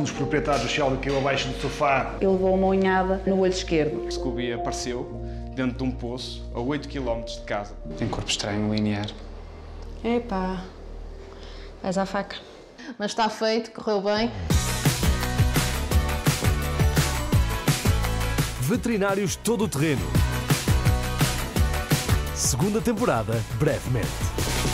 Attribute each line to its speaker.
Speaker 1: dos proprietários do Shelby caiu abaixo do sofá.
Speaker 2: Ele levou uma unhada no olho esquerdo.
Speaker 3: Scooby apareceu dentro de um poço a 8 km de casa. Tem corpo estranho, linear.
Speaker 4: Epá, vais à faca. Mas está feito, correu bem.
Speaker 5: Veterinários Todo o Terreno. Segunda temporada, brevemente.